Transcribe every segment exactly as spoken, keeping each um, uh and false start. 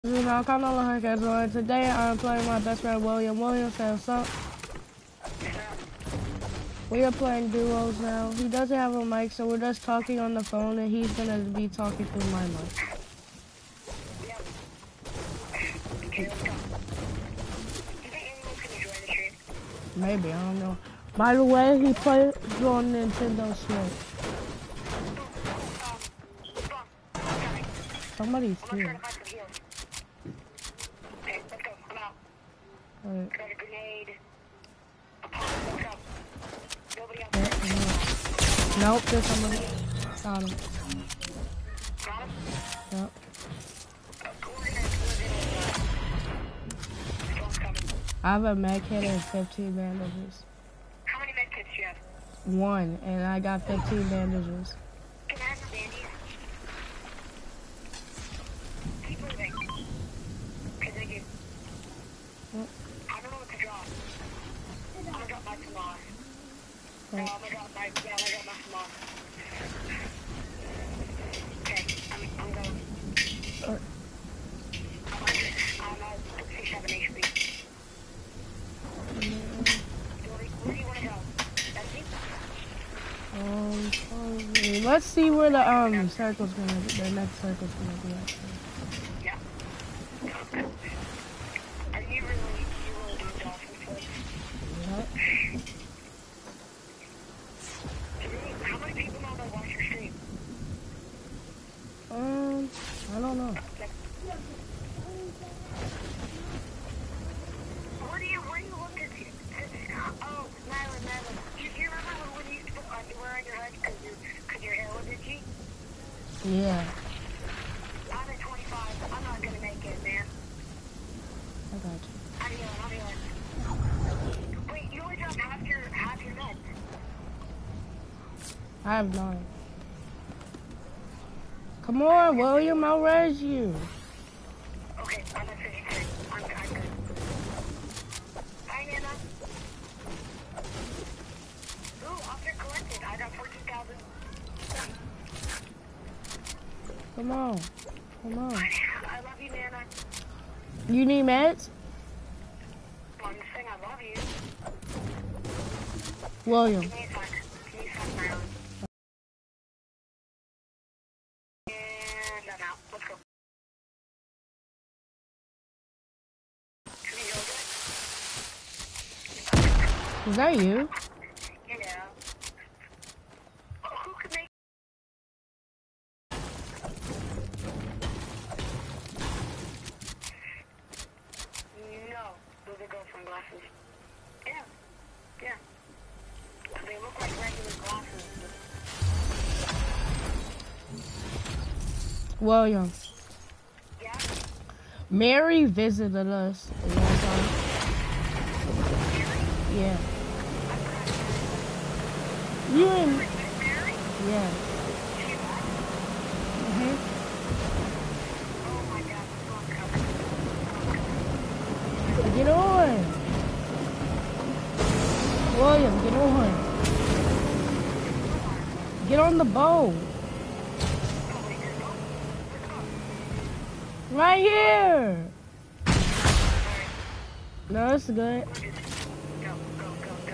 You know, kind of like Android. Today I'm playing my best friend William. William says, "Sup?" We are playing duos now. He doesn't have a mic, so we're just talking on the phone, and he's gonna be talking through my mic. Maybe, I don't know. By the way, he plays on Nintendo Switch. Somebody's here. Right. Got a grenade. Nobody else. Yeah, yeah. Nope, there's somebody. Got him. Got him? Yep. I have a med kit and fifteen bandages. How many med kits do you have? One, and I got fifteen bandages. Can I have your bandies? Keep moving. Okay, thank you. Yep. I don't know what to drop. I'm gonna drop my Samar. No, Right. I'm gonna drop my, no, I'm gonna drop my Samar. Okay, I'm, I'm going. Uh, I'm I'm at sixty-seven H P. Where, where do you wanna go? That's me? Um, probably. Let's see where the um circle's gonna be. The next circle's gonna be. Actually. Yeah. Are you really, you really doing dolphin flips? Yep. How many people know that watch your stream? Um, I don't know. Where do you, where do you look at you? Oh, Nyla, Nyla. Do you remember when we used to put underwear on your head because your, cause your hair was itchy? Yeah, I'm at twenty-five. I'm not gonna make it, man. I got you. I'm healing, I'm healing. Wait, you only dropped half your, half your meds. I have nine. Come on, William, I'll raise you. Okay, I'm at fifty-three. I'm, I'm good. Hi, Nana. Ooh, object collected. I got fourteen thousand. Come on, come on. I love you, Nana. You need meds? I'm just saying I love you. William. Give me a sec. Give me a sec, Marilyn. And I'm out. Let's go. Can we go again? Is that you? Yeah. Oh, who could make... No. Those are girlfriend glasses. Yeah. Yeah. They look like regular glasses. William. Yeah? Mary visited us one time. Yeah. You and... Mary? Yeah. She was? Mm-hmm. Oh my god. I'm coming. Get on. William, get on. Get on the boat. Right here. No, that's good. Go, go, go, go.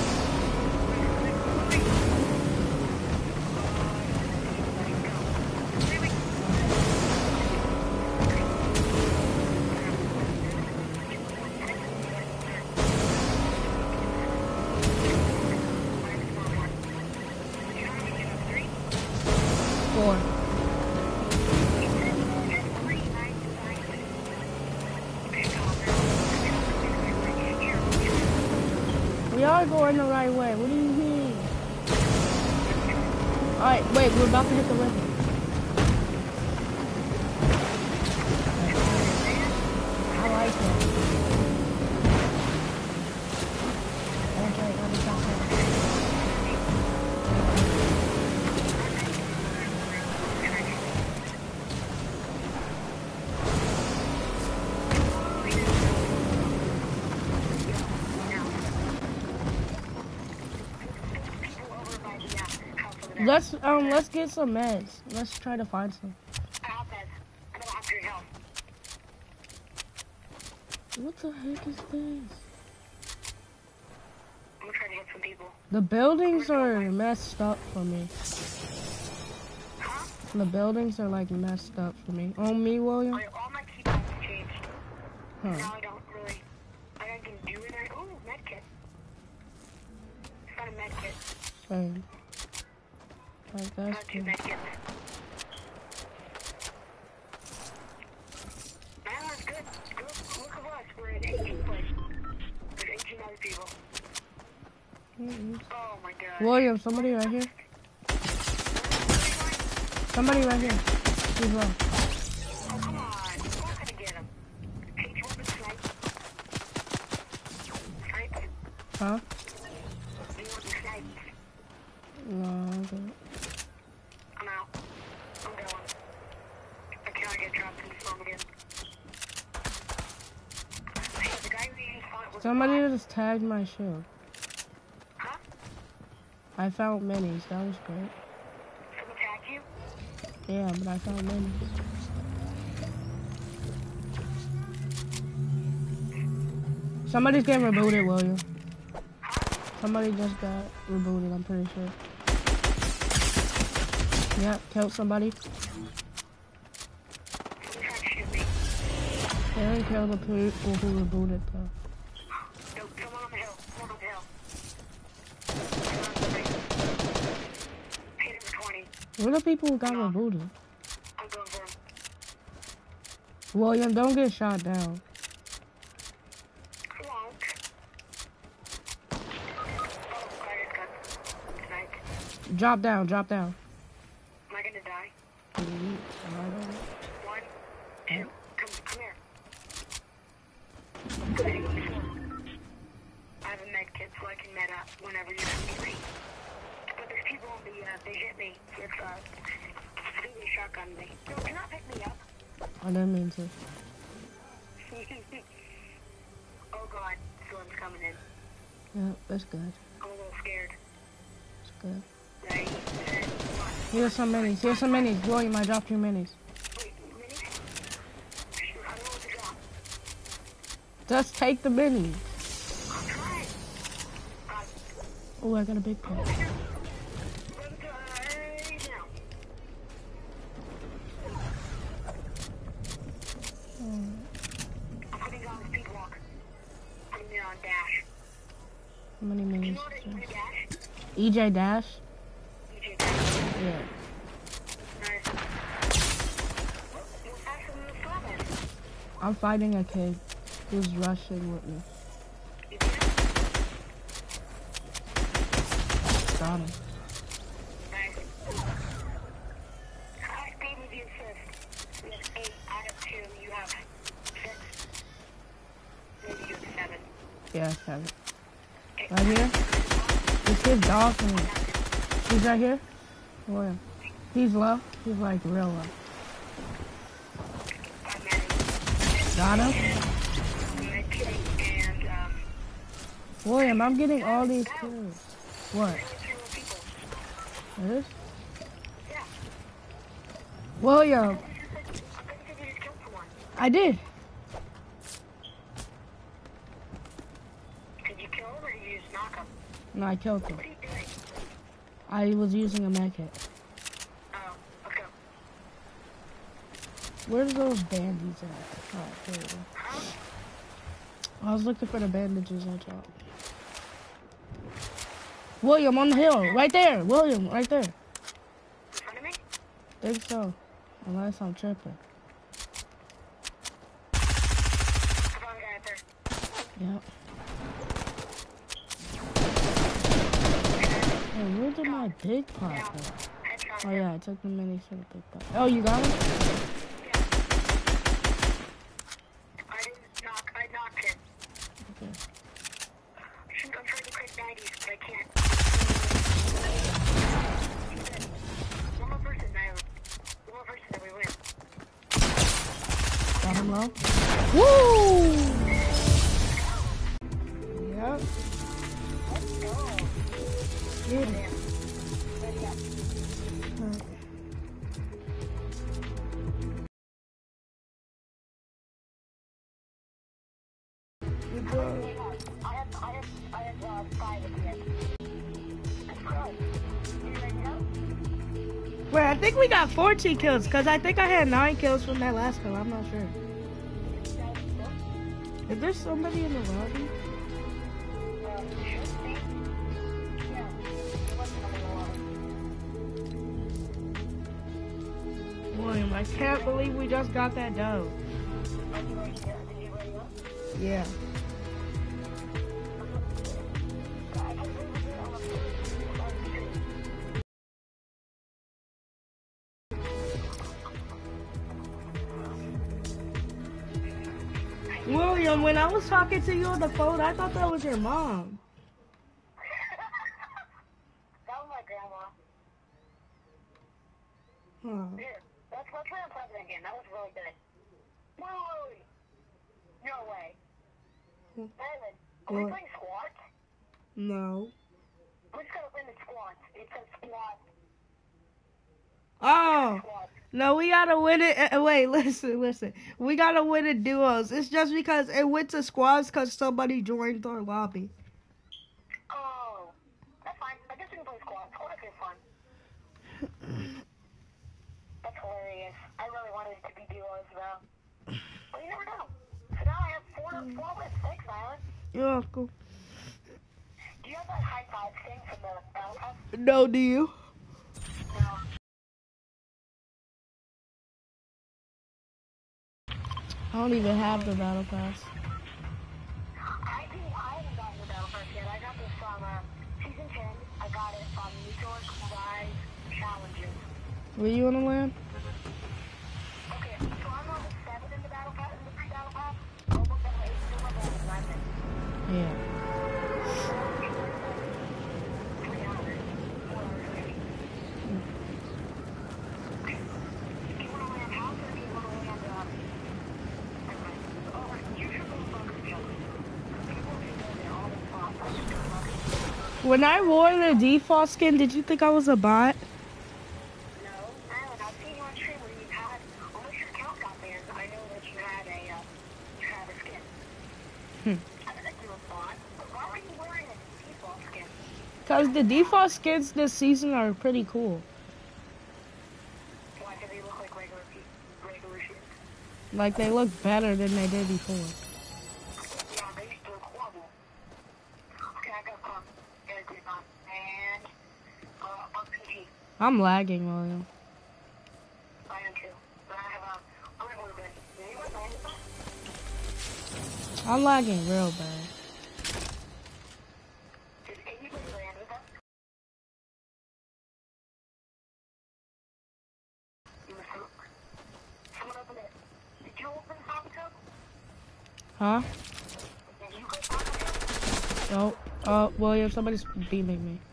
Four. We are going the right way. What do you mean? Alright, wait, we're about to hit the river. I like it. Okay, let me stop there. Let's um let's get some meds. Let's try to find some. I have meds. I don't have your help. What the heck is this? I'm gonna try to hit some people. The buildings are messed up for me. Huh? The buildings are like messed up for me. On me, William? I, all my keyboards changed. Huh. Now I don't really, I don't can do it. Ooh, medkit. Found a medkit. Same. Like that's Found two good. medkits. Man, that's good. Look, look at us. We're in eighteenth place. There's eighteen other people. Mm-mm. Oh my god. William, somebody right here. Somebody right here. He's low. Oh, come on. I'm not gonna get him. Hey, do you want me to snipe? Snipe? Huh? Do you want me to snipe? No, okay. I'm out. I'm going. I can't get dropped in the storm again. Hey, the guy we just fought was Somebody alive. just tagged my shield. Huh? I found minis. That was great. Someone tagged you? Yeah, but I found minis. Somebody's getting rebooted, William. Somebody just got rebooted, I'm pretty sure. Yep, killed somebody. Someone tried to shoot me. They didn't kill the people who rebooted, though. No, someone on the hill. Someone on the hill. Someone on the hill. Hit him for twenty. Where the people who got rebooted? I'm going for him. William, don't get shot down. I won't. Oh, I just got sniped. Drop down, drop down. Am I gonna die? Mm, I don't know. One, two, come, come here. I'm hitting you slow. I have a med kit so I can med up whenever you need me. But there's people on the, uh, they hit me with, uh, I think they shotgunned me. No, do not pick me up. I didn't mean to. Oh god, storm's coming in. Yeah, that's good. I'm a little scared. That's good. Ready, set, one. Here's some minis. Here's some minis. William, I dropped you minis. Wait, minis? Shoot, I don't know what to drop. Just take the minis. I'm trying. God, Oh, I got a big oh, pet. here. Run to, uh, right now. Oh. I'm putting on the speed walk. Putting it on dash. How many Do you minis? know what a dash? E J Dash? E J dash. Yeah. Nice. What's actually in the comments? I'm fighting a kid who's rushing with me. You see him? Got him. Nice. How speed with the assist? We have eight. I have two. You have six. Maybe you have seven. Yeah, I have it. Right here? This kid's dogging me. He's right here? Where? He's low. He's like real low. Five minutes. Got him? Medkit and, um, William, I'm getting all these kills. What? two people. This? Yeah. William, I thought you said you just killed someone. I did. Did you kill him or did you just knock him? No, I killed him. What are you doing? I was using a med kit. Oh, okay. Where's those bandages at? Alright, there we go. Huh? I was looking for the bandages I dropped. William, on the hill. Right there. William, right there. In front of me? Think so. Unless I'm tripping. I found a guy up there. Yep. Hey, where did my big pot Down. go? Headshot. Oh yeah, I took the minis for the big pot. Oh, you got him? Yeah. I didn't knock. I knocked him. Okay. Shoot, I'm trying to click nineties, but I can't. One more person, Nyla. One more person, and we win. Got him low? Woo! Yep. Let's go. Get it. Damn. Good How job. many do you have? I have, I have, I have uh, five at the end. That's good. You ready to go? Wait, I think we got fourteen kills, because I think I had nine kills from that last kill. I'm not sure. Is there somebody in the lobby? Uh, should be. Yeah. What's the one? William, I can't believe we just got that dub. Are you ready to go? Did you ready to go? Yeah. I can believe it on the first. William, when I was talking to you on the phone, I thought that was your mom. That was my grandma. Huh. Here, let's let's play on President again. That was really good. Whoa! No way. David, are we What? playing squats? No. We just gotta win the squats. It says squat. Oh. Squats. No, we gotta win it. uh, Wait, listen, listen. We gotta win it duos. It's just because it went to squads because somebody joined our lobby. Oh, that's fine. I guess we can play squats. Squats are fun. That's hilarious. I really wanted it to be duos though. But you never know. So now I have four, four with six, Island. You're welcome. Do you have that high five thing from the Battle Pass? No, do you? No. I don't even have the battle pass. I think I haven't gotten the Battle Pass yet. I got this from uh, Season ten. I got it from New York Rise Challenges. Were you on the land? Okay, so I'm level seven in the Battle Pass, in the pre-Battle Pass. Almost level eight, still level eleven. Yeah. Three hours. Four hours maybe. Do you want to land house or do you want to land, uh... okay. Oh, you should go focus jump. People can go there all the time. I should go focus. When I wore the default skin, did you think I was a bot? No, Alan, I've seen you on stream where you had, unless your account got banned, I know that you had a, uh, you had a skin. Hmm. I think you were bought, but why were you wearing a default skin? Because the default skins this season are pretty cool. Why, do they look like regular people, regular shit? Like, they look better than they did before. Yeah, they used to look horrible. Okay, I got some. Get a green on. And, uh, R P G. I'm lagging, William. I am too. But I have a, a regular gun. Do you want land with I'm lagging real bad. Did anybody land with us? You were so... Someone open it. Did you open the coffee cup? Huh? Did you go coffee cup? Oh, oh, William, somebody's beaming me.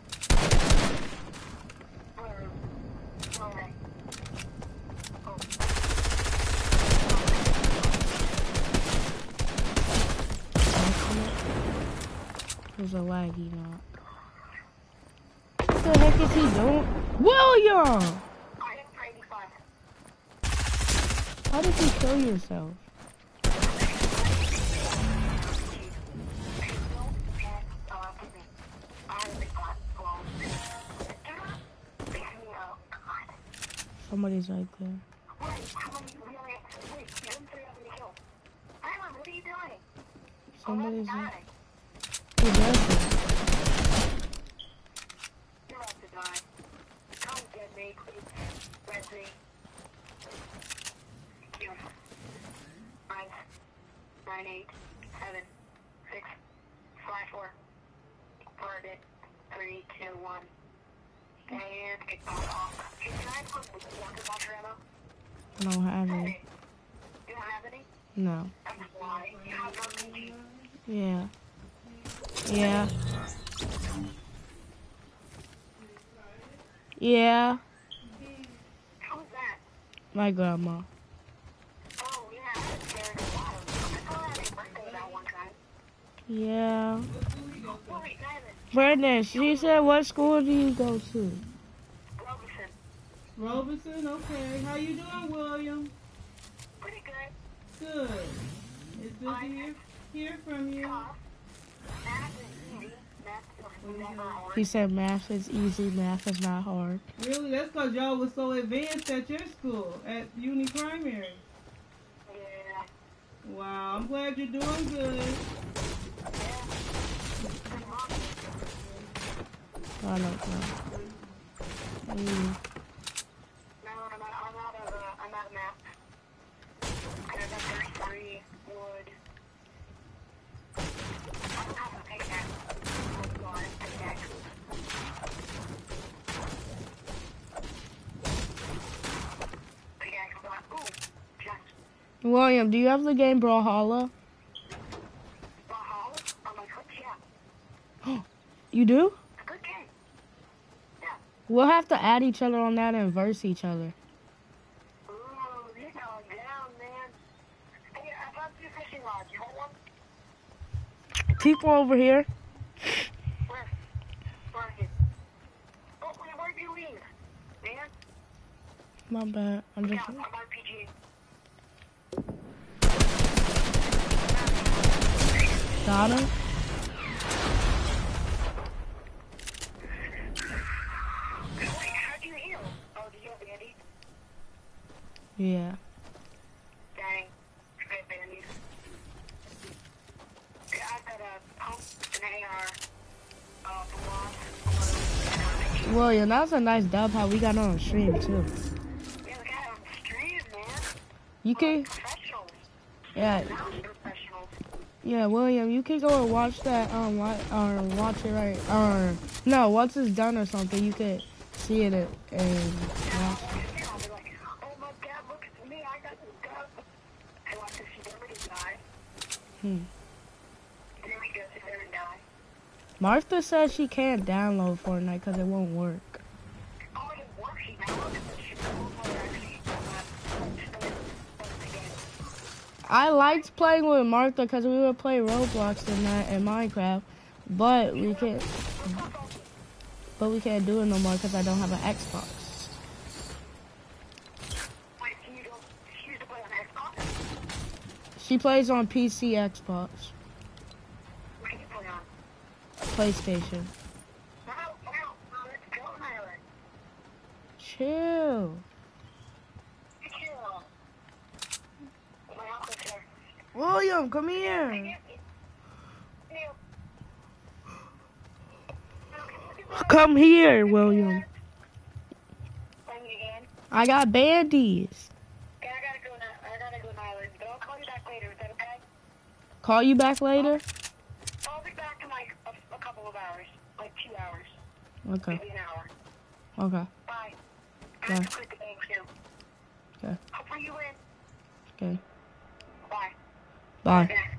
Or... Okay. Oh. It was a laggy knock. What the heck is he doing? William! I hit for eighty-five. How did you kill yourself? Somebody's right there. Somebody's right. Who does it? You're about to die. Come get me, please. Resy. Q. Five, nine, eight, seven, six, five, four. Target. Three, two, one. And get back off. Can I have some rocket launcher ammo? I don't have any. Hey. You don't have any? No. That's why. You have no P G. Yeah. Yeah. Yeah. Who's that? My grandma. Oh, yeah. That's Karen at the bottom. I saw that at birthday that one time. Yeah. Oh, wait, Diamond. Brandon, she said, what school do you go to? Robeson. Robeson, okay. How you doing, William? Pretty good. Good. It's good to hear. hear from you. Math is easy. Math is never hard. He said math is easy, math is not hard. Really? That's because y'all was so advanced at your school, at Uni Primary. Yeah. Wow, I'm glad you're doing good. I don't know. Mm. No, I'm out, I'm out of, uh, I'm out of math. I have a thirty-three wood. I don't have a pickaxe. Oh, God, pickaxe. Pickaxe, but, ooh, just William, do you have the game Brawlhalla? Valhalla on my Switch, yeah. You do? A good game. Yeah. We'll have to add each other on that and verse each other. Ooh, you're going down, man. Hey, I found two fishing rods. You want one? People over here. Where? Where are you? Oh, wait, where'd you leave? Man? My bad. I'm Yeah, just. I'm R P G. Got him. Wait, how'd you heal? Oh, did you have bandies? Yeah. Dang. I have bandies. Yeah, I've got a pump, an A R, uh, a lot. William, that was a nice dub how we got on stream too. Yeah, we got it on stream, man. You can, Professionals. yeah, Not professionals. yeah, William, you can go and watch that, um, watch, or watch it right, or, no, once it's done or something, you could see it and Yeah, watch. I'll be like, oh my God, look at me, I got this dub. I watch this celebrity die. Hmm. And then we go sit there and die. Martha says she can't download Fortnite because it won't work. Oh, it works, she downloaded it, but she downloaded it actually. Uh, started once again. I liked playing with Martha because we would play Roblox and that and Minecraft, but we can't, but we can't do it no more because I don't have an Xbox. Wait, so you don't, she used to play on Xbox? She plays on P C, Xbox, What can you play on? PlayStation. No, no, no, let's go, Nyla. Chill. Chill. My uncle's here. William, come here. Neil. Come here, William. Playing again? I got bandies. Okay, I gotta go now. I gotta go now, but I'll call you back later. Is that okay? Call you back later? I'll be back in like a, a couple of hours, like two hours, Okay. maybe an hour. Okay. Bye. I Bye. have to quit the game too. Okay. Hopefully you win. Okay. Bye. Bye. Yeah.